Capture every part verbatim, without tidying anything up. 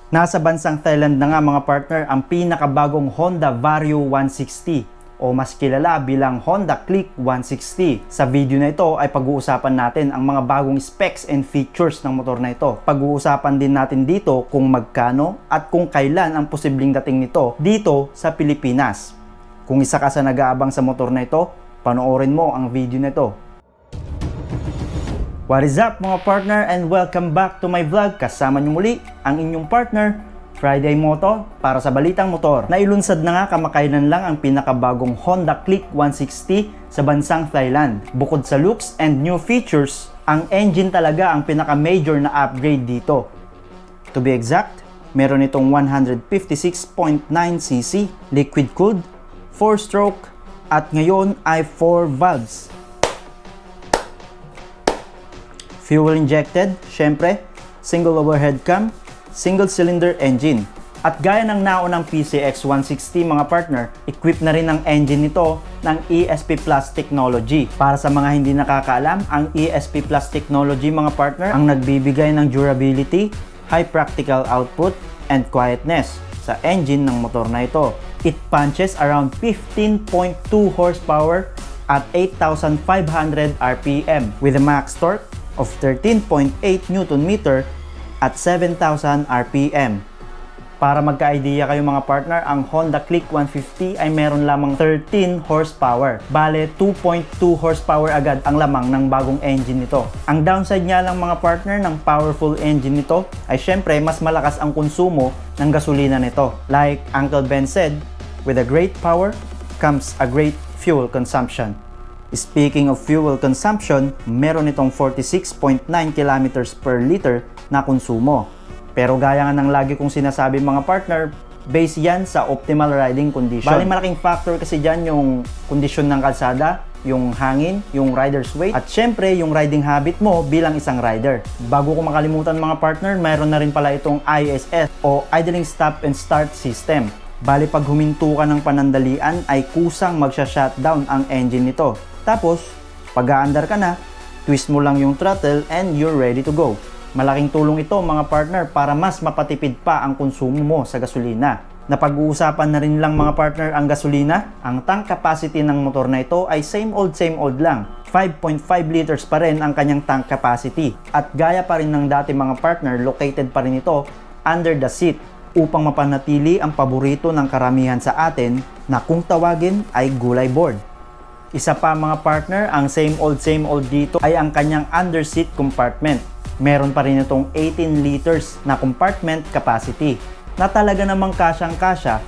Nasa bansang Thailand na nga mga partner ang pinakabagong Honda Vario one sixty o mas kilala bilang Honda Click one sixty. Sa video na ito ay pag-uusapan natin ang mga bagong specs and features ng motor na ito. Pag-uusapan din natin dito kung magkano at kung kailan ang posibleng dating nito dito sa Pilipinas. Kung isa ka sa nag-aabang sa motor na ito, panoorin mo ang video na ito. What is up mga partner, and welcome back to my vlog. Kasama niyo muli ang inyong partner, Friday Moto, para sa Balitang Motor. Nailunsad na nga kamakailan lang ang pinakabagong Honda Click one sixty sa bansang Thailand. Bukod sa looks and new features, ang engine talaga ang pinaka-major na upgrade dito. To be exact, meron itong one fifty-six point nine c c, liquid-cooled, four stroke, at ngayon ay four valves. Fuel injected, syempre, single overhead cam, single cylinder engine. At gaya ng naunang P C X one sixty mga partner, equipped na rin ang engine nito ng E S P Plus technology. Para sa mga hindi nakakaalam, ang E S P Plus technology mga partner ang nagbibigay ng durability, high practical output, and quietness sa engine ng motor na ito. It punches around fifteen point two horsepower at eight thousand five hundred R P M with a max torque of thirteen point eight newton meter at seven thousand R P M. Para magka-idea kayo mga partner, ang Honda Click one fifty ay meron lamang thirteen horsepower. Bale, two point two horsepower agad ang lamang ng bagong engine nito. Ang downside niya lang mga partner ng powerful engine nito ay syempre mas malakas ang konsumo ng gasolina nito. Like Uncle Ben said, with a great power comes a great fuel consumption. Speaking of fuel consumption, meron itong forty-six point nine kilometers per liter na konsumo. Pero gaya nga ng lagi kong sinasabi mga partner, base yan sa optimal riding condition. Bali malaking factor kasi dyan yung kondisyon ng kalsada, yung hangin, yung rider's weight, at syempre yung riding habit mo bilang isang rider. Bago ko makalimutan mga partner, meron na rin pala itong I S S o Idling Stop and Start System. Bali pag huminto ka ng panandalian ay kusang magsha-shutdown ang engine nito. Tapos, pag-aandar ka na, twist mo lang yung throttle and you're ready to go. Malaking tulong ito mga partner para mas mapatipid pa ang konsumo mo sa gasolina. Napag-uusapan na rin lang mga partner ang gasolina, ang tank capacity ng motor na ito ay same old same old lang. five point five liters pa rin ang kanyang tank capacity. At gaya pa rin ng dati mga partner, located pa rin ito under the seat upang mapanatili ang paborito ng karamihan sa atin na kung tawagin ay gulay board. Isa pa mga partner, ang same old same old dito ay ang kanyang underseat compartment. Meron pa rin itong eighteen liters na compartment capacity na talaga namang kasyang-kasya.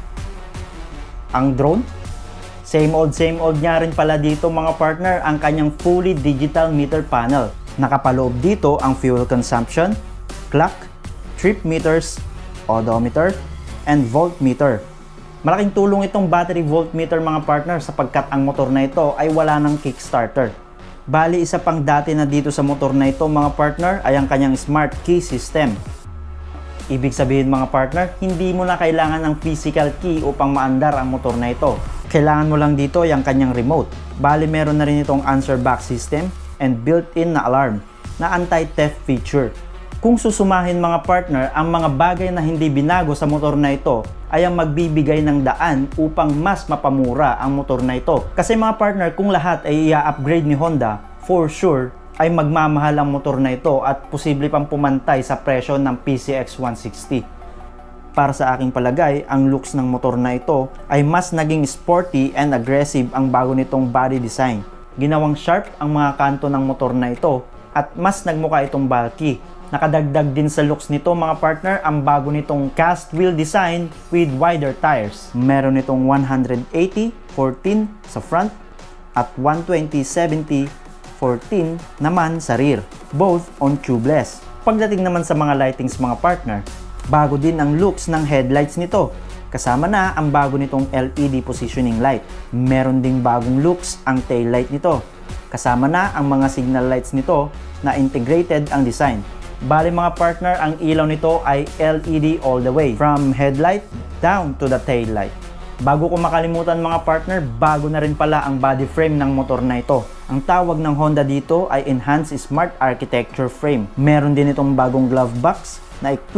Ang drone, same old same old niya rin pala dito mga partner ang kanyang fully digital meter panel. Nakapaloob dito ang fuel consumption, clock, trip meters, odometer, and voltmeter. Malaking tulong itong battery voltmeter mga partner sapagkat ang motor na ito ay wala ng kickstarter. Bali, isa pang dati na dito sa motor na ito mga partner ay ang kanyang smart key system. Ibig sabihin mga partner, hindi mo na kailangan ng physical key upang maandar ang motor na ito. Kailangan mo lang dito ay ang kanyang remote. Bali, meron na rin itong answer back system and built-in na alarm na anti-theft feature. Kung susumahin mga partner, ang mga bagay na hindi binago sa motor na ito ay ang magbibigay ng daan upang mas mapamura ang motor na ito. Kasi mga partner, kung lahat ay i-upgrade ni Honda, for sure ay magmamahal ang motor na ito at posible pang pumantay sa presyo ng P C X one sixty. Para sa aking palagay, ang looks ng motor na ito ay mas naging sporty and aggressive ang bago nitong body design. Ginawang sharp ang mga kanto ng motor na ito at mas nagmukha itong bulky. Nakadagdag din sa looks nito mga partner ang bago nitong cast wheel design with wider tires. Meron itong one eighty fourteen sa front at one twenty seventy fourteen naman sa rear, both on tubeless. Pagdating naman sa mga lightings mga partner, bago din ang looks ng headlights nito. Kasama na ang bago nitong L E D positioning light. Meron ding bagong looks ang taillight nito. Kasama na ang mga signal lights nito na integrated ang design. Bali mga partner, ang ilaw nito ay L E D all the way, from headlight down to the tail light. Bago ko makalimutan mga partner, bago na rin pala ang body frame ng motor na ito. Ang tawag ng Honda dito ay Enhanced Smart Architecture Frame. Meron din itong bagong glove box na equipped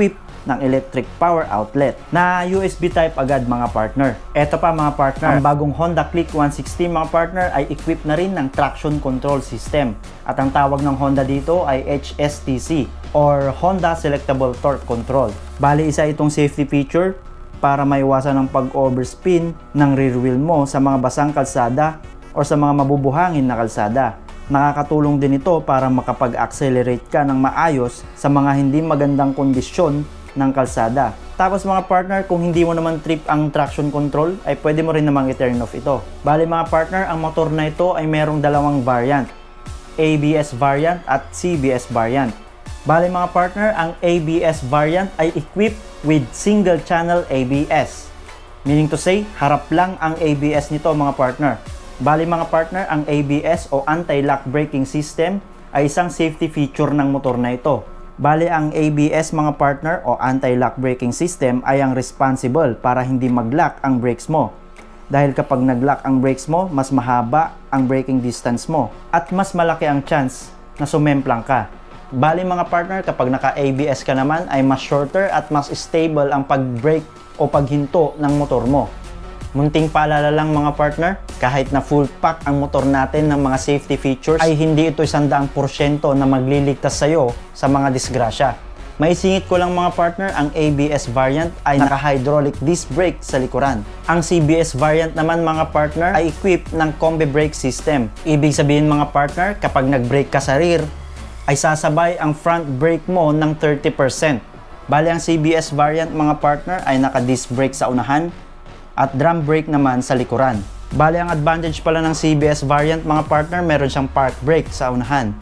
ng electric power outlet na U S B type agad mga partner. Eto pa mga partner, ang bagong Honda Click one sixty mga partner ay equipped na rin ng traction control system. At ang tawag ng Honda dito ay H S T C or Honda Selectable Torque Control. Bali isa itong safety feature para maiwasan ang pag-overspin ng rear wheel mo sa mga basang kalsada o sa mga mabubuhangin na kalsada. Nakakatulong din ito para makapag-accelerate ka ng maayos sa mga hindi magandang kondisyon ng kalsada. Tapos mga partner, kung hindi mo naman trip ang traction control, ay pwede mo rin namang i-turn off ito. Bali mga partner, ang motor na ito ay merong dalawang variant, A B S variant at C B S variant. Bali mga partner, ang A B S variant ay equipped with single channel A B S. Meaning to say, harap lang ang A B S nito mga partner. Bali mga partner, ang A B S o anti-lock braking system ay isang safety feature ng motor na ito. Bali ang A B S mga partner o anti-lock braking system ay ang responsible para hindi mag-lock ang brakes mo. Dahil kapag nag-lock ang brakes mo, mas mahaba ang braking distance mo at mas malaki ang chance na sumemplang ka. Bali mga partner, kapag naka-A B S ka naman ay mas shorter at mas stable ang pag-brake o paghinto ng motor mo. Munting paalala lang mga partner, kahit na full pack ang motor natin ng mga safety features ay hindi ito isandaang porsyento na magliligtas sa'yo sa mga disgrasya. Maisingit ko lang mga partner, ang A B S variant ay naka-hydraulic disc brake sa likuran. Ang C B S variant naman mga partner ay equipped ng combi brake system. Ibig sabihin mga partner, kapag nag-brake ka sa rear, ay sasabay ang front brake mo ng thirty percent. Bali ang C B S variant mga partner ay naka-disc brake sa unahan at drum brake naman sa likuran. Bali ang advantage pala ng C B S variant mga partner, meron siyang park brake sa unahan.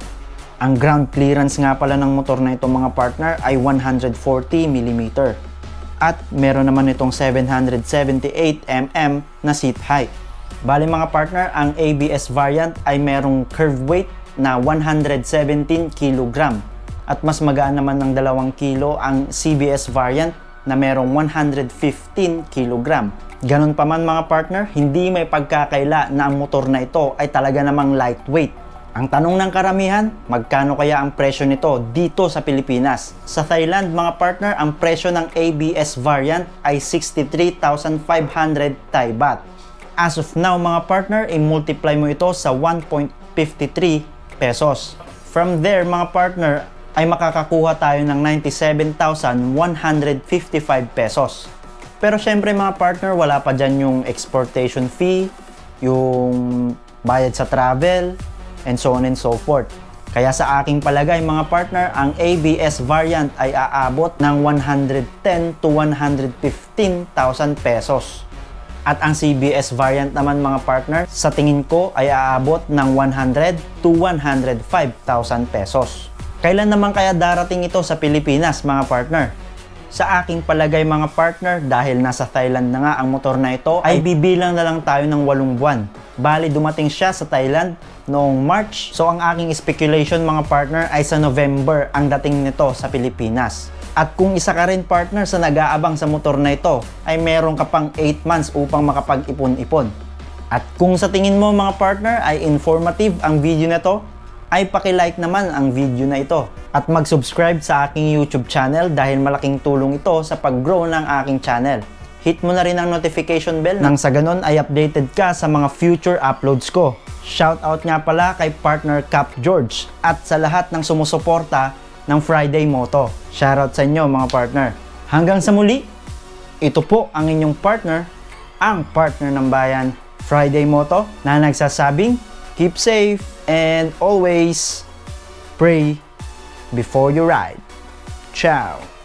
Ang ground clearance nga pala ng motor na ito mga partner ay one hundred forty millimeters. At meron naman itong seven hundred seventy-eight millimeters na seat height. Bali mga partner, ang A B S variant ay merong curve weight na one hundred seventeen kilograms. At mas magaan naman ng dalawang kilo ang C B S variant na merong one hundred fifteen kilograms. Ganun pa man mga partner, hindi may pagkakaila na ang motor na ito ay talaga namang lightweight. Ang tanong ng karamihan, magkano kaya ang presyo nito dito sa Pilipinas? Sa Thailand mga partner, ang presyo ng A B S variant ay sixty-three thousand five hundred Thai baht. As of now mga partner, i-multiply mo ito sa one point five three pesos. From there mga partner, ay makakakuha tayo ng ninety-seven thousand one hundred fifty-five pesos. Pero syempre mga partner, wala pa dyan yung exportation fee, yung bayad sa travel, and so on and so forth. Kaya sa aking palagay mga partner, ang A B S variant ay aabot ng one hundred ten to one hundred fifteen thousand pesos. At ang C B S variant naman mga partner, sa tingin ko ay aabot ng one hundred to one hundred five thousand pesos. Kailan naman kaya darating ito sa Pilipinas mga partner? Sa aking palagay mga partner, dahil nasa Thailand na nga ang motor na ito, ay bibilang na lang tayo ng walong buwan. Bali dumating siya sa Thailand noong March. So ang aking speculation mga partner ay sa November ang dating nito sa Pilipinas. At kung isa ka rin partner sa nag-aabang sa motor na ito, ay meron ka pang eight months upang makapag-ipon-ipon. At kung sa tingin mo mga partner ay informative ang video na to, ay paki-like naman ang video na ito at mag-subscribe sa aking YouTube channel dahil malaking tulong ito sa pag-grow ng aking channel. Hit mo na rin ang notification bell nang sa ganon ay updated ka sa mga future uploads ko. Shoutout nga pala kay partner Cap George at sa lahat ng sumusuporta ng Friday Moto. Shoutout sa inyo mga partner. Hanggang sa muli, ito po ang inyong partner, ang partner ng bayan, Friday Moto, na nagsasabing keep safe and always pray before you ride. Ciao!